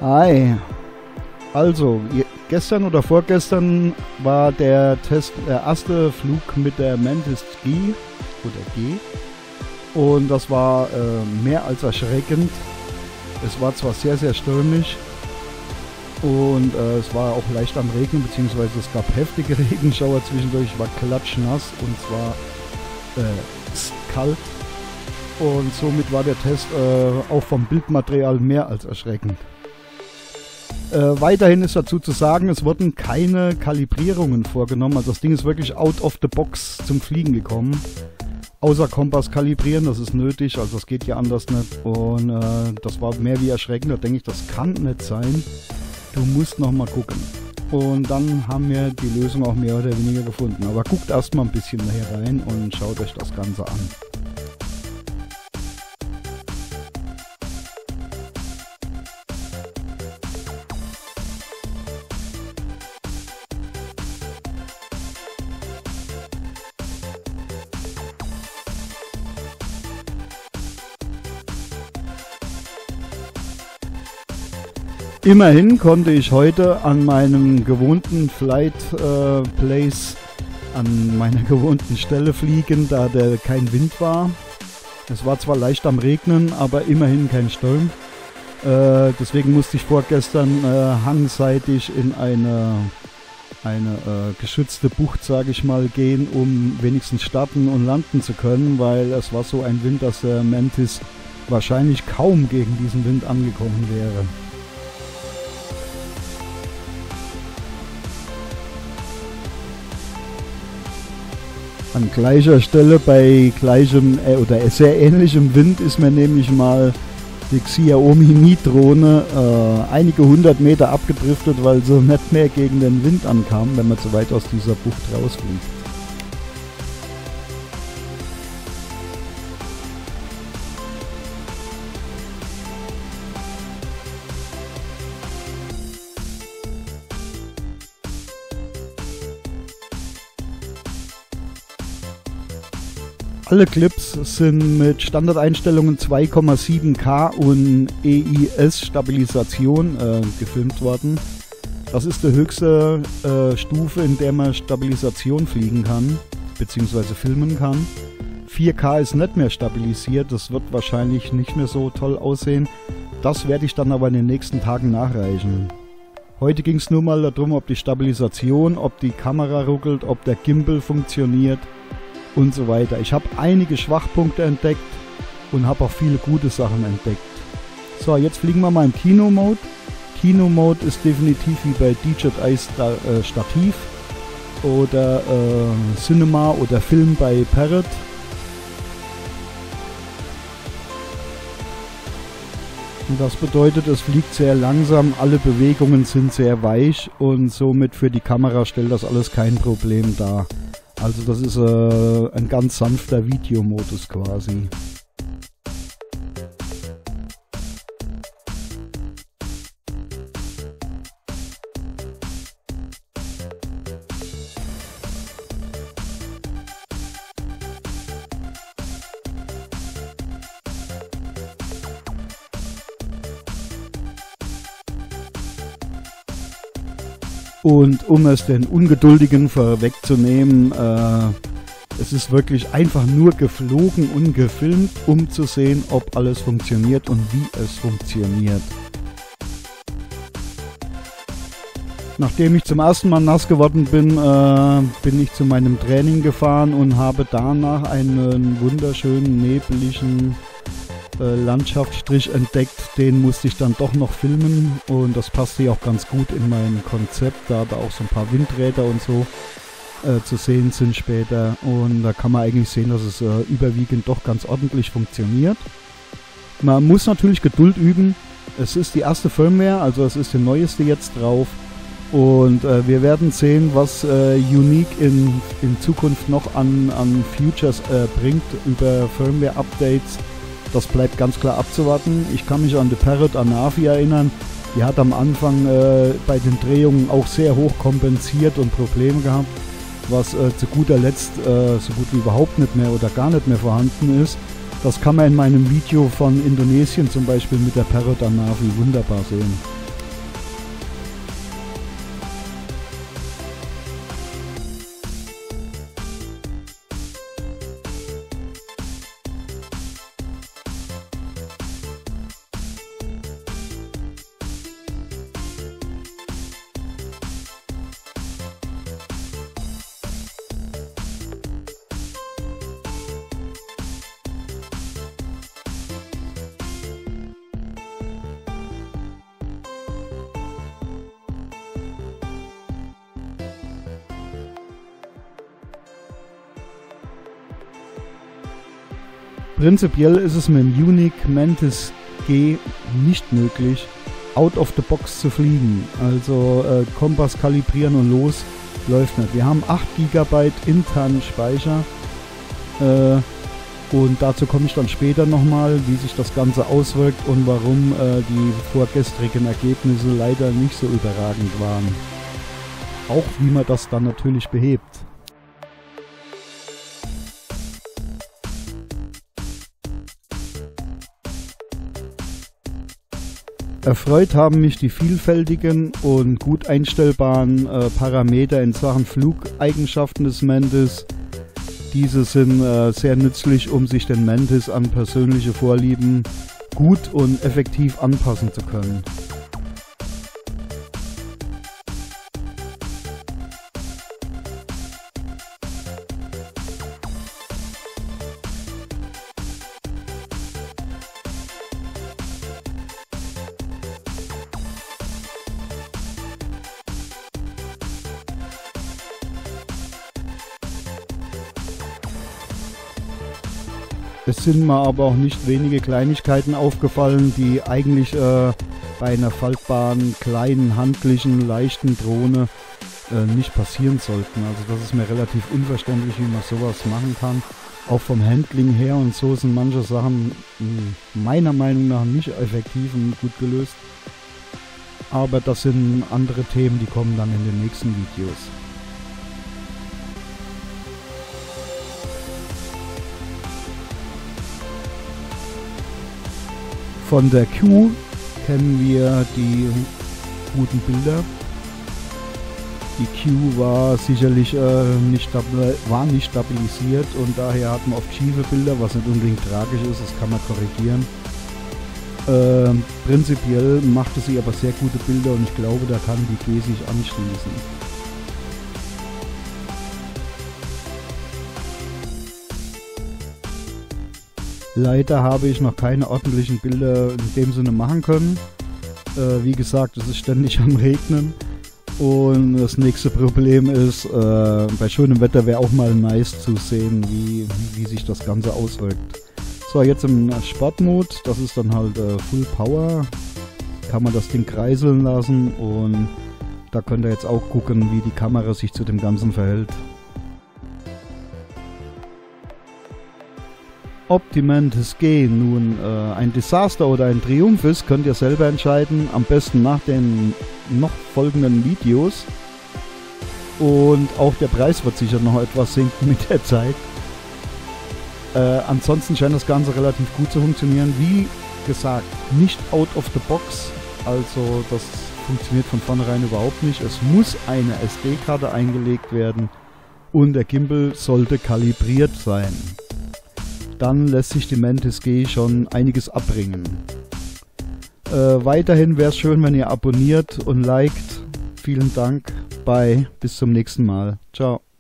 Hi. Also, gestern oder vorgestern war der erste Flug mit der Mantis G oder G. Und das war mehr als erschreckend. Es war zwar sehr, sehr stürmisch und es war auch leicht am Regnen, beziehungsweise es gab heftige Regenschauer zwischendurch, war klatschnass und zwar kalt. Und somit war der Test auch vom Bildmaterial mehr als erschreckend. Weiterhin ist dazu zu sagen, es wurden keine Kalibrierungen vorgenommen. Also das Ding ist wirklich out of the box zum Fliegen gekommen. Außer Kompass kalibrieren, das ist nötig, also das geht ja anders nicht. Und das war mehr wie erschreckend, da denke ich, das kann nicht sein. Du musst nochmal gucken. Und dann haben wir die Lösung auch mehr oder weniger gefunden. Aber guckt erstmal ein bisschen näher rein und schaut euch das Ganze an. Immerhin konnte ich heute an meinem gewohnten Flight Place, an meiner gewohnten Stelle fliegen, da kein Wind war. Es war zwar leicht am Regnen, aber immerhin kein Sturm. Deswegen musste ich vorgestern hangseitig in eine geschützte Bucht, sage ich mal, gehen, um wenigstens starten und landen zu können, weil es war so ein Wind, dass der Mantis wahrscheinlich kaum gegen diesen Wind angekommen wäre. An gleicher Stelle bei gleichem oder sehr ähnlichem Wind ist mir nämlich mal die Xiaomi-Mi-Drohne einige 100 Meter abgedriftet, weil sie nicht mehr gegen den Wind ankam, wenn man zu weit aus dieser Bucht rausfliegt. Alle Clips sind mit Standardeinstellungen 2,7K und EIS-Stabilisation gefilmt worden. Das ist die höchste Stufe, in der man Stabilisation fliegen kann, beziehungsweise filmen kann. 4K ist nicht mehr stabilisiert, das wird wahrscheinlich nicht mehr so toll aussehen. Das werde ich dann aber in den nächsten Tagen nachreichen. Heute ging es nur mal darum, ob die Stabilisation, ob die Kamera ruckelt, ob der Gimbal funktioniert und so weiter. Ich habe einige Schwachpunkte entdeckt und habe auch viele gute Sachen entdeckt. So, jetzt fliegen wir mal im Kino-Mode. Kino-Mode ist definitiv wie bei DJI Stativ oder Cinema oder Film bei Parrot. Und das bedeutet, es fliegt sehr langsam, alle Bewegungen sind sehr weich und somit für die Kamera stellt das alles kein Problem dar. Also das ist ein ganz sanfter Videomodus quasi. Und um es den Ungeduldigen vorwegzunehmen, es ist wirklich einfach nur geflogen und gefilmt, um zu sehen, ob alles funktioniert und wie es funktioniert. Nachdem ich zum ersten Mal nass geworden bin, bin ich zu meinem Training gefahren und habe danach einen wunderschönen, nebeligen Landschaftsstrich entdeckt, den musste ich dann doch noch filmen und das passte ja auch ganz gut in mein Konzept, da auch so ein paar Windräder und so zu sehen sind später und da kann man eigentlich sehen, dass es überwiegend doch ganz ordentlich funktioniert. Man muss natürlich Geduld üben, es ist die erste Firmware, also es ist die neueste jetzt drauf und wir werden sehen, was Unique in Zukunft noch an Features bringt über Firmware-Updates. Das bleibt ganz klar abzuwarten. Ich kann mich an die Parrot Anafi erinnern. Die hat am Anfang bei den Drehungen auch sehr hoch kompensiert und Probleme gehabt, was zu guter Letzt so gut wie überhaupt nicht mehr oder gar nicht mehr vorhanden ist. Das kann man in meinem Video von Indonesien zum Beispiel mit der Parrot Anafi wunderbar sehen. Prinzipiell ist es mit dem Unique Mantis G nicht möglich, out of the box zu fliegen. Also Kompass kalibrieren und los läuft nicht. Wir haben 8 GB internen Speicher und dazu komme ich dann später nochmal, wie sich das Ganze auswirkt und warum die vorgestrigen Ergebnisse leider nicht so überragend waren. Auch wie man das dann natürlich behebt. Erfreut haben mich die vielfältigen und gut einstellbaren Parameter in Sachen Flugeigenschaften des Mantis. Diese sind sehr nützlich, um sich den Mantis an persönliche Vorlieben gut und effektiv anpassen zu können. Es sind mir aber auch nicht wenige Kleinigkeiten aufgefallen, die eigentlich bei einer faltbaren, kleinen, handlichen, leichten Drohne nicht passieren sollten. Also das ist mir relativ unverständlich, wie man sowas machen kann. Auch vom Handling her und so sind manche Sachen meiner Meinung nach nicht effektiv und gut gelöst. Aber das sind andere Themen, die kommen dann in den nächsten Videos. Von der Q kennen wir die guten Bilder. Die Q war sicherlich nicht stabilisiert und daher hat man oft schiefe Bilder, was nicht unbedingt tragisch ist, das kann man korrigieren. Prinzipiell machte sie aber sehr gute Bilder und ich glaube, da kann die G sich anschließen. Leider habe ich noch keine ordentlichen Bilder in dem Sinne machen können. Wie gesagt, es ist ständig am Regnen. Und das nächste Problem ist, bei schönem Wetter wäre auch mal nice zu sehen, wie sich das Ganze auswirkt. So, jetzt im Sportmode, das ist dann halt Full Power. Kann man das Ding kreiseln lassen und da könnt ihr jetzt auch gucken, wie die Kamera sich zu dem Ganzen verhält. Ob die Mantis G nun ein Desaster oder ein Triumph ist, könnt ihr selber entscheiden, am besten nach den noch folgenden Videos. Und auch der Preis wird sicher noch etwas sinken mit der Zeit. Ansonsten scheint das Ganze relativ gut zu funktionieren. Wie gesagt, nicht out of the box, also das funktioniert von vornherein überhaupt nicht. Es muss eine SD-Karte eingelegt werden und der Gimbal sollte kalibriert sein. Dann lässt sich die Mantis G schon einiges abbringen. Weiterhin wäre es schön, wenn ihr abonniert und liked. Vielen Dank. Bye. Bis zum nächsten Mal. Ciao.